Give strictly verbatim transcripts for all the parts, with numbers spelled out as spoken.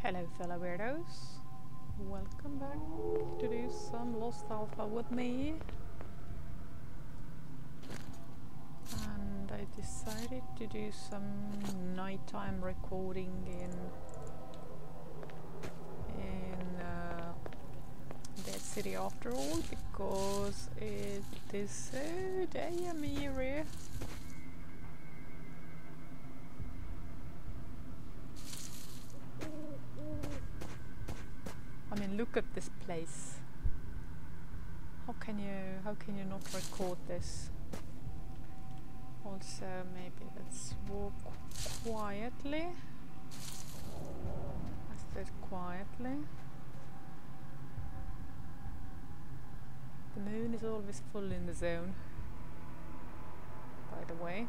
Hello fellow weirdos, welcome back to do some Lost Alpha with me. And I decided to do some nighttime recording in in uh, Dead City after all, because it is so damn eerie. I mean, look at this place. How can you how can you not record this? Also, maybe let's walk quietly. Let's do it quietly. The moon is always full in the zone, by the way.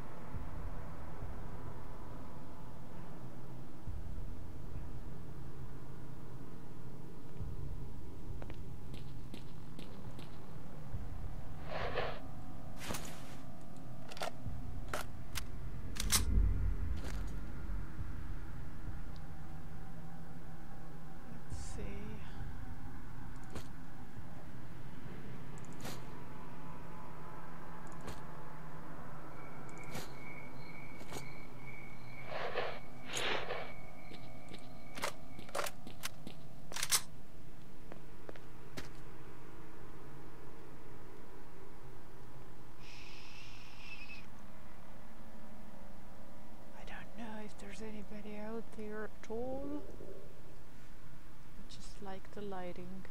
There's anybody out there at all? I just like the lighting.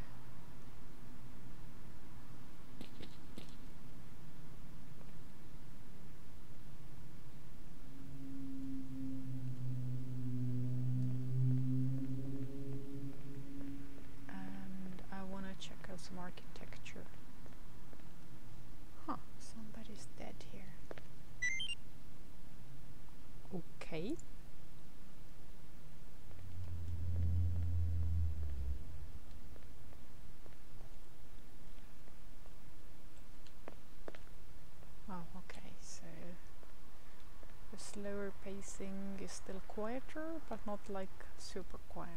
And I want to check out some architecture. Huh, somebody's dead here. Okay. Slower pacing is still quieter, but not like super quiet.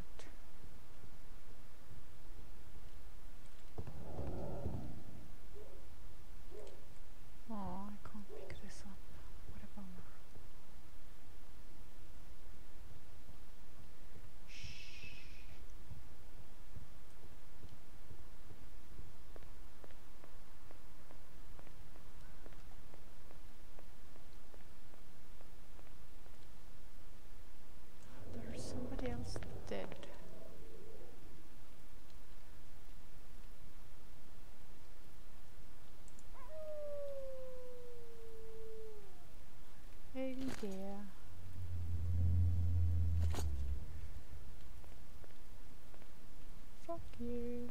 Oh, I can't pick this up. What a bummer. Dead. Hey dear. Fuck you.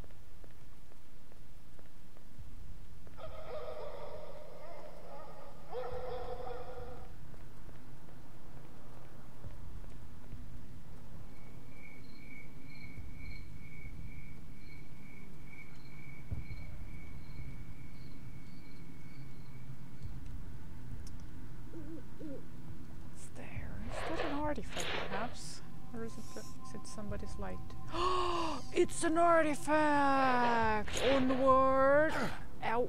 Artifact, perhaps? Or is it, the, is it somebody's light? It's an artifact! Onward! Ow!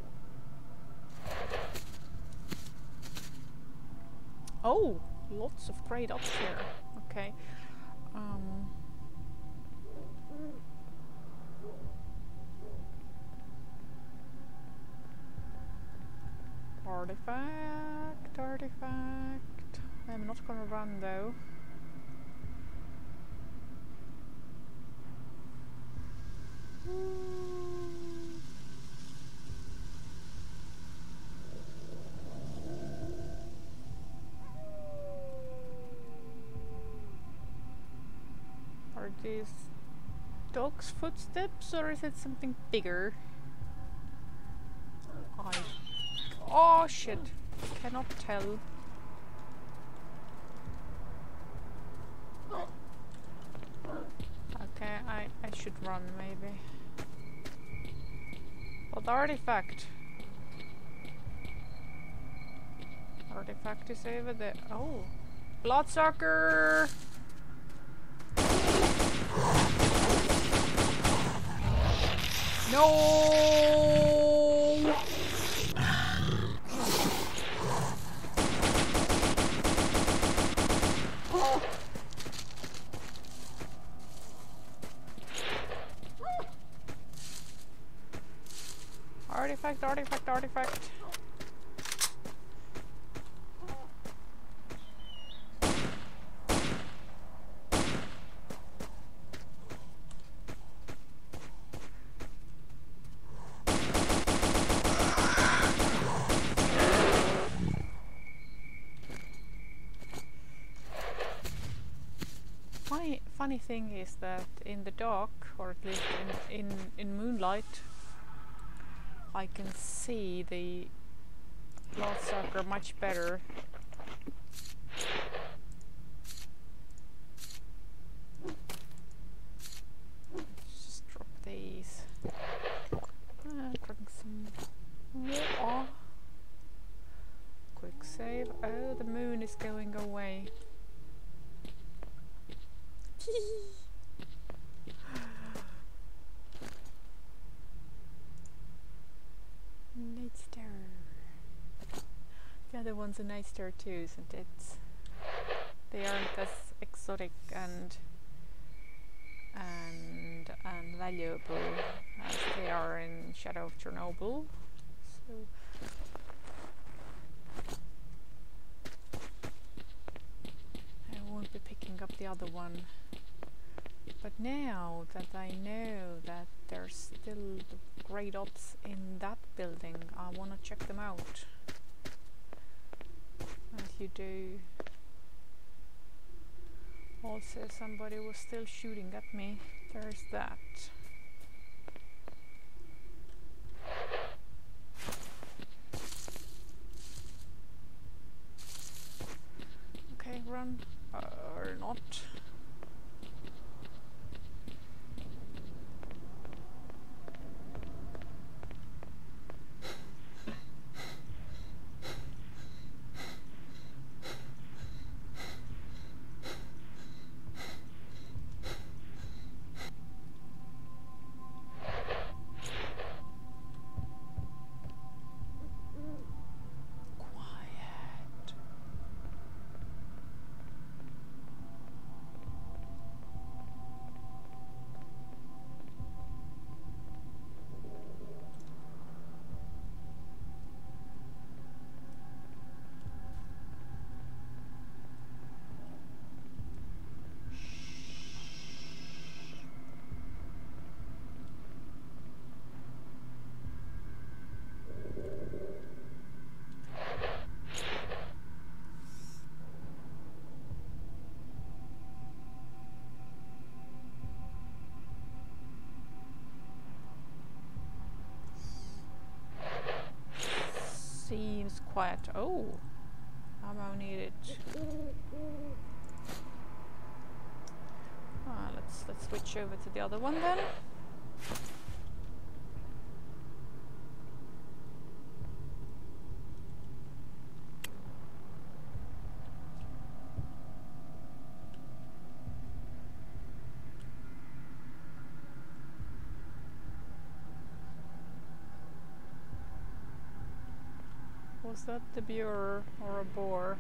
Oh! Lots of great ups here. Okay. Um. Artifact, artifact. I'm not gonna run though. Are these dog's footsteps, or is it something bigger? I... Oh shit! Cannot tell. Okay, I, I should run maybe. What artifact? Artifact is over there. Oh! Bloodsucker! No! Artifact, artifact, artifact. Funny, funny thing is that in the dark, or at least in, in, in moonlight, I can see the bloodsucker much better. Let's just drop these. Uh, drink some water. Quick save. Oh, the moon is going away. Night Star. The other one's a Night Star too, isn't it? They aren't as exotic and and and valuable as they are in Shadow of Chernobyl. So I won't be picking up the other one. But now that I know that there's still the great ops in that building, I want to check them out. As you do. Also, somebody was still shooting at me. There's that. Okay, run. Uh, or not. Seems quiet. Oh, ammo needed. Ah, let's let's switch over to the other one then. Was that the boar or a boar?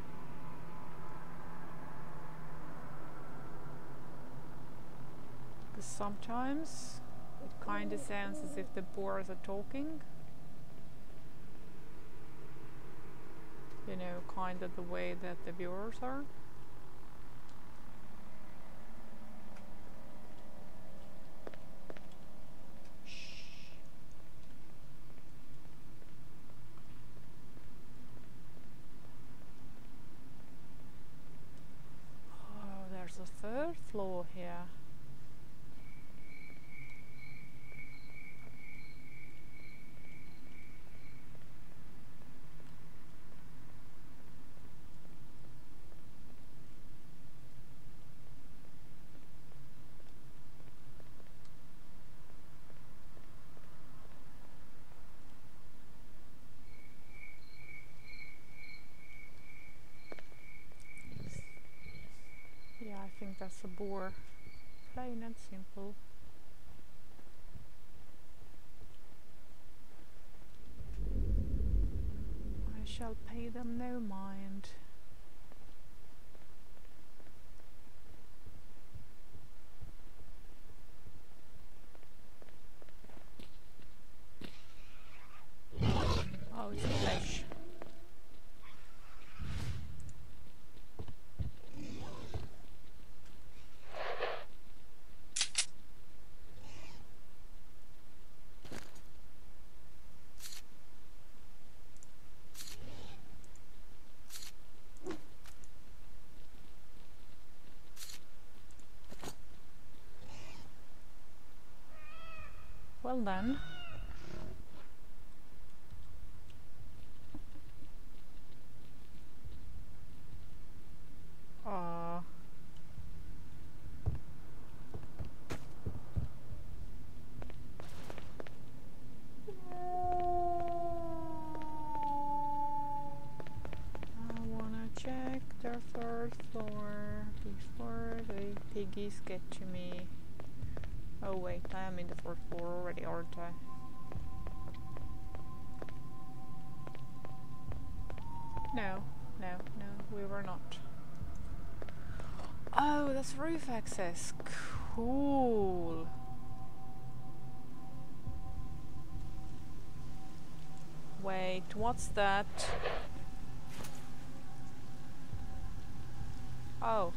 Because sometimes it kind of sounds as if the boars are talking. You know, kind of the way that the boars are. There's a third floor here. Yeah, I think that's a boar. plain and simple. I shall pay them no mind. Oh, it's flesh. Well then. Uh, I wanna check the third floor before the piggies get to me. Oh wait, I am in the fourth floor already, aren't I? No, no, no, we were not. Oh, that's roof access. Cool. Wait, what's that? Oh.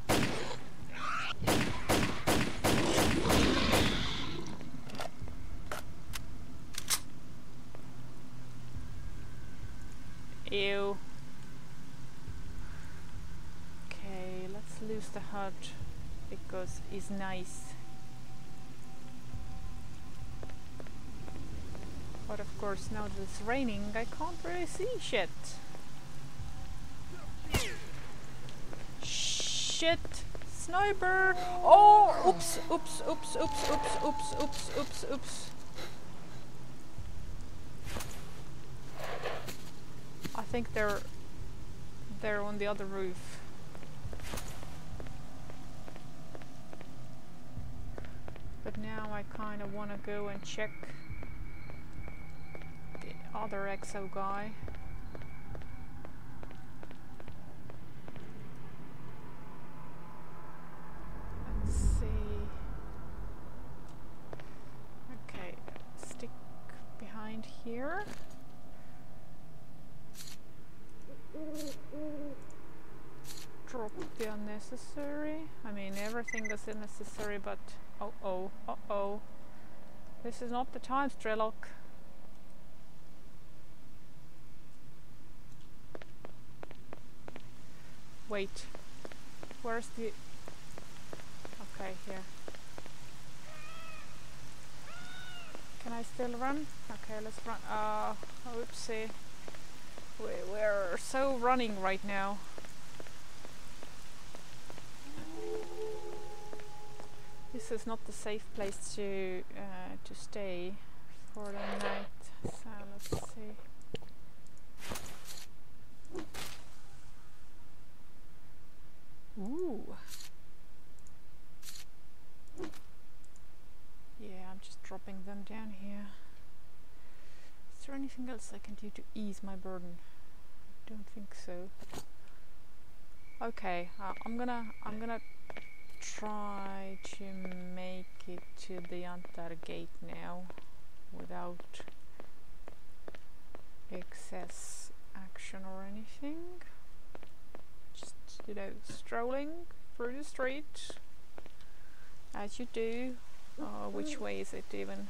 Ew. Okay, let's lose the H U D because it's nice. But of course, now that it's raining, I can't really see shit. Shit! Sniper! Oh! Oops! Oops! Oops! Oops! Oops! Oops! Oops! Oops! Oops! I think they're they're on the other roof. But now I kind of want to go and check the other exo guy. Let's see. Okay, stick behind here. Drop the unnecessary. I mean, everything that's unnecessary, but oh oh, uh oh. This is not the time, Strelok. Wait. Where's the... Okay, here. Can I still run? Okay, let's run. Uh, oopsie. We, we're so running right now. This is not the safe place to uh, to stay for the night. So let's see. Ooh. Yeah, I'm just dropping them down here. Is there anything else I can do to ease my burden? I don't think so. Okay, uh, I'm gonna I'm gonna try to make it to the Antar gate now without excess action or anything. Just, you know, strolling through the street as you do. Uh, which way is it even?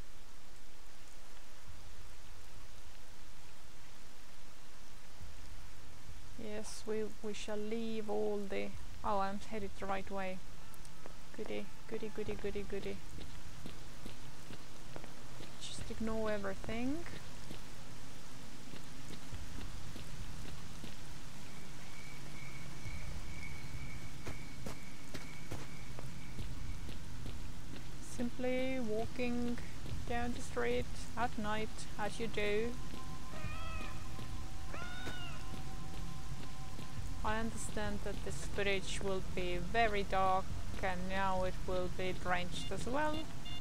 Yes, we we shall leave all the... Oh, I'm headed the right way. Goody, goody, goody, goody, goody. Just ignore everything. Simply walking down the street at night, as you do. I understand that this footage will be very dark, and now it will be drenched as well.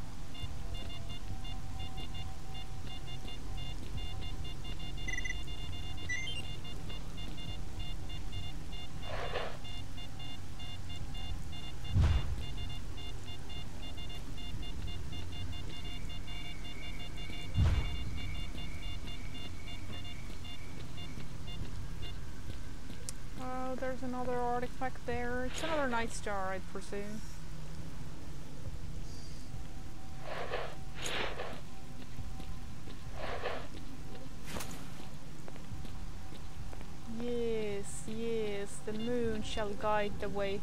Oh, there's another artifact there. It's another night star, I'd presume. Yes, yes, the moon shall guide the way.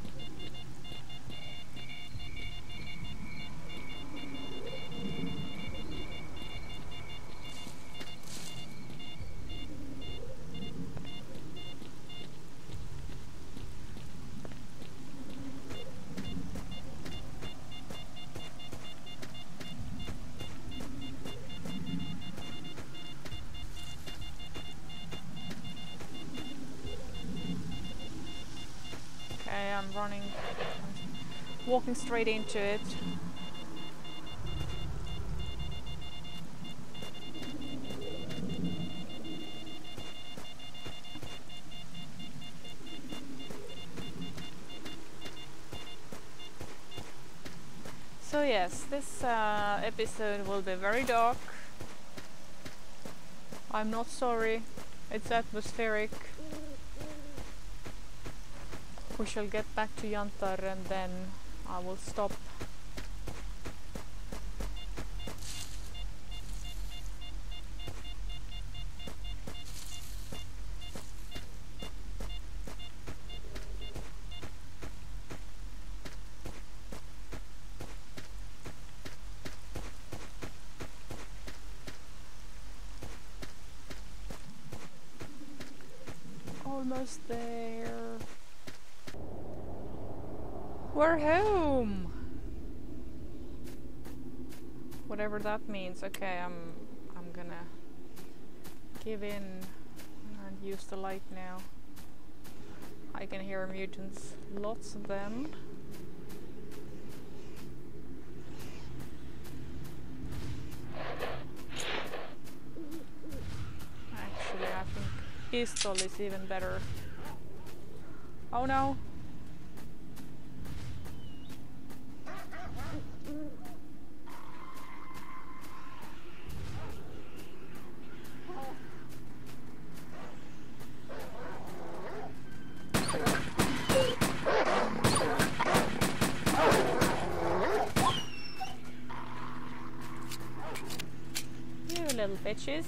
Okay, I'm running, I'm walking straight into it. So yes, this uh, episode will be very dark. I'm not sorry, it's atmospheric. We shall get back to Yantar and then I will stop. Almost there. We're home! Whatever that means. Okay, I'm I'm gonna give in and use the light now. I can hear mutants, lots of them. Actually, I think pistol is even better. Oh no! You little bitches.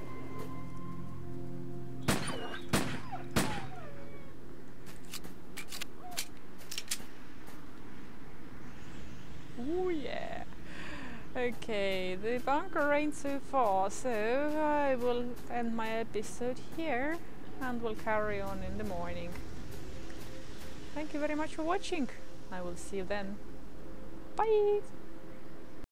Oh yeah. Okay, the bunker ain't so far, so I will end my episode here and we'll carry on in the morning. Thank you very much for watching. I will see you then. Bye!